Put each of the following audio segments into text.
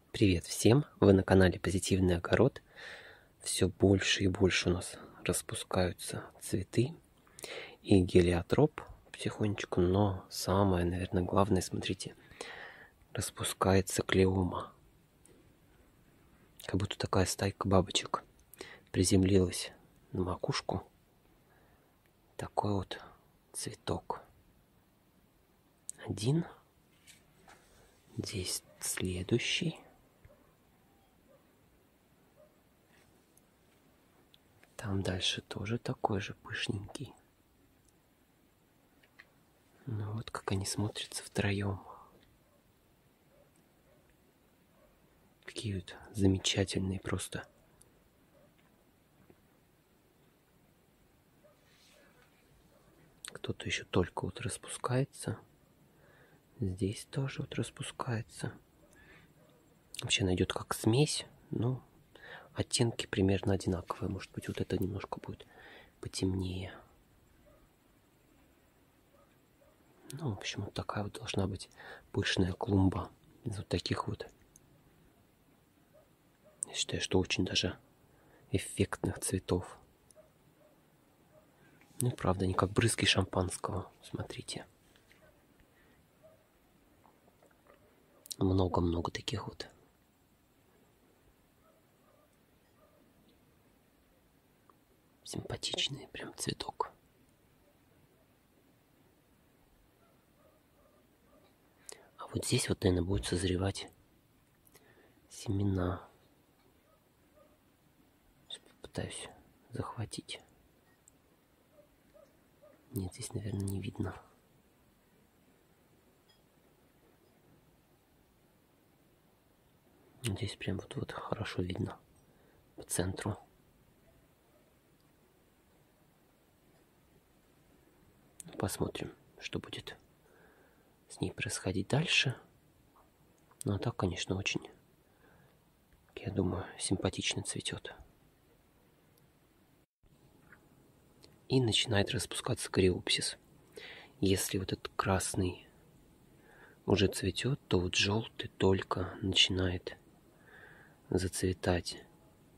Привет всем! Вы на канале Позитивный огород. Все больше и больше у нас распускаются цветы и гелиотроп потихонечку, но самое, наверное, главное, смотрите, распускается клеома. Как будто такая стайка бабочек приземлилась на макушку. Такой вот цветок. Один. Здесь следующий. Там дальше тоже такой же пышненький. Ну вот как они смотрятся втроем. Какие вот замечательные просто. Кто-то еще только вот распускается. Здесь тоже вот распускается. Вообще она идет как смесь, но оттенки примерно одинаковые. Может быть, вот это немножко будет потемнее. Ну, в общем, вот такая вот должна быть пышная клумба из вот таких вот. Я считаю, что очень даже эффектных цветов. Ну, правда, они как брызги шампанского. Смотрите. Много-много таких вот. Симпатичный прям цветок. А вот здесь вот, наверное, будут созревать семена. Сейчас попытаюсь захватить. Нет, здесь, наверное, не видно. Здесь прям вот хорошо видно по центру. Посмотрим, что будет с ней происходить дальше. Ну а так, конечно, очень, я думаю, симпатично цветет. И начинает распускаться кориопсис. Если вот этот красный уже цветет, то вот желтый только начинает зацветать.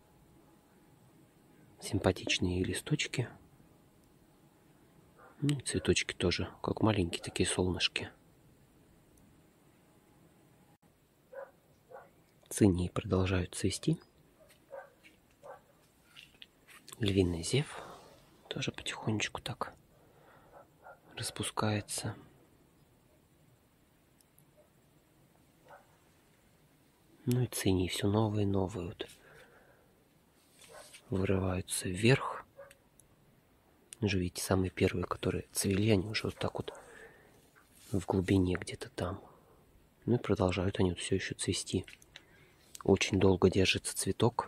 Симпатичные листочки. Ну, цветочки тоже, как маленькие такие солнышки. Цинии продолжают цвести. Львиный зев тоже потихонечку так распускается. Ну и цинии все новые и новые вот вырываются вверх. Уже видите, самые первые, которые цвели, они уже вот так вот в глубине где-то там. Ну и продолжают они вот все еще цвести. Очень долго держится цветок.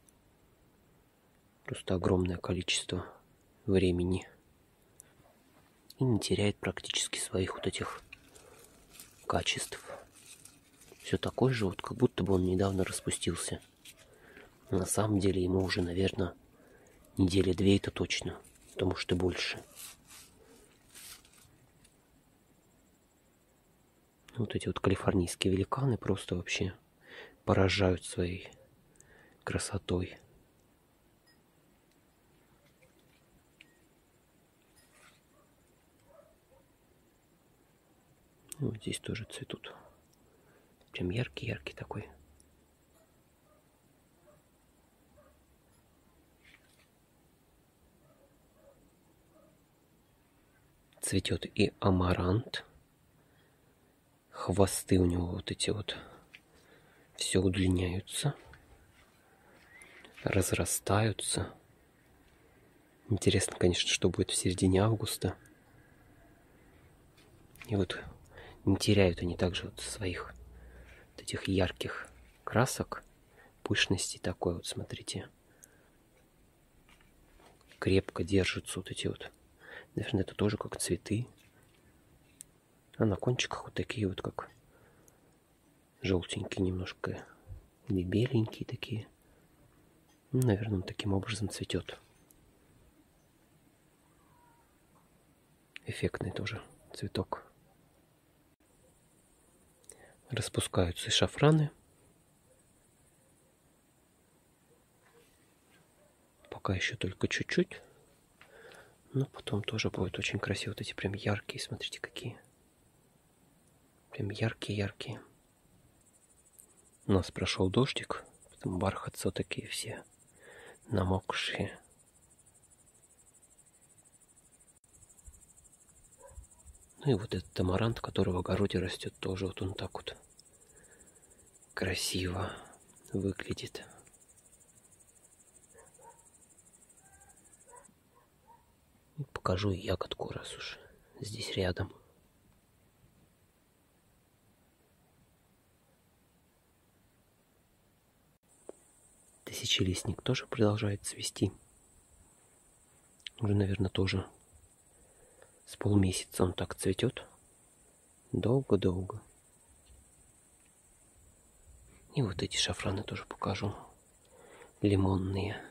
Просто огромное количество времени. И не теряет практически своих вот этих качеств. Все такой же, вот как будто бы он недавно распустился. Но на самом деле ему уже, наверное, недели 2 это точно. А может и больше. Вот эти вот калифорнийские великаны просто вообще поражают своей красотой. Вот здесь тоже цветут. Прям яркий-яркий такой. Цветет и амарант. Хвосты у него вот эти вот все удлиняются, разрастаются. Интересно, конечно, что будет в середине августа. И вот не теряют они также вот своих вот этих ярких красок, пышности такой вот, смотрите. Крепко держатся вот эти вот. Наверное, это тоже как цветы. А на кончиках вот такие вот, как желтенькие немножко, или беленькие такие. Ну, наверное, он таким образом цветет. Эффектный тоже цветок. Распускаются и шафраны. пока еще только чуть-чуть. Но потом тоже будет очень красиво. Вот эти прям яркие, смотрите, какие. Прям яркие-яркие. У нас прошел дождик, потом бархатцы вот такие все намокшие. Ну и вот этот амарант, который в огороде растет, тоже вот он так вот красиво выглядит. И покажу и ягодку, раз уж здесь рядом. Тысячелистник тоже продолжает цвести. Уже, наверное, тоже с полмесяца он так цветет. Долго-долго. И вот эти шафраны тоже покажу. Лимонные.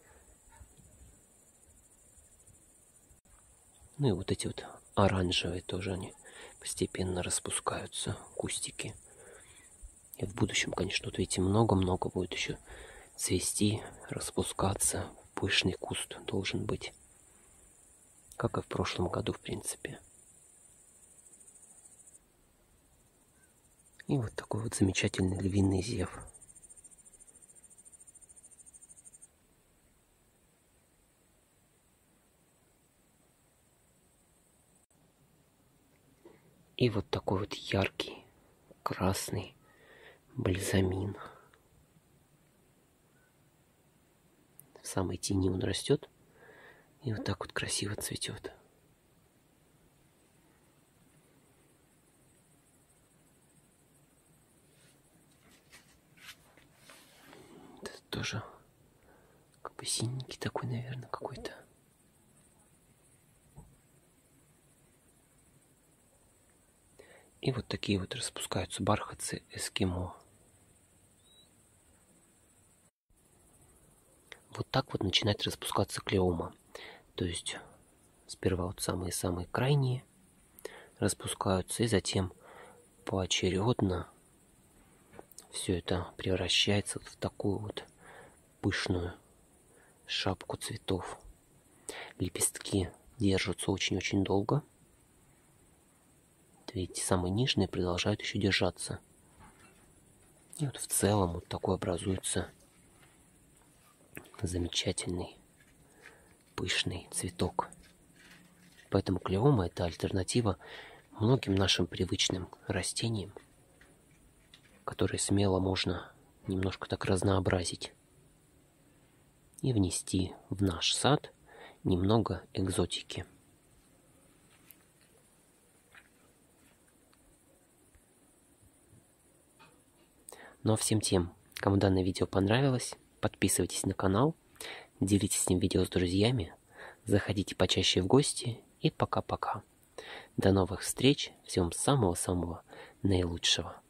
Ну и вот эти вот оранжевые тоже, они постепенно распускаются, кустики. И в будущем, конечно, вот видите, много-много будет еще цвести, распускаться. Пышный куст должен быть. Как и в прошлом году, в принципе. И вот такой вот замечательный львиный зев. И вот такой вот яркий, красный бальзамин. В самой тени он растет. И вот так вот красиво цветет. Это тоже как бы синенький такой, наверное, какой-то. И вот такие вот распускаются бархатцы эскимо. Вот так вот начинает распускаться клеома. То есть сперва вот самые-самые крайние распускаются, и затем поочередно все это превращается в такую вот пышную шапку цветов. Лепестки держатся очень-очень долго. Видите, самые нижние продолжают еще держаться. И вот в целом вот такой образуется замечательный пышный цветок. Поэтому клеома — это альтернатива многим нашим привычным растениям, которые смело можно немножко так разнообразить и внести в наш сад немного экзотики. Ну а всем тем, кому данное видео понравилось, подписывайтесь на канал, делитесь этим видео с друзьями, заходите почаще в гости и пока-пока. До новых встреч, всем самого-самого наилучшего.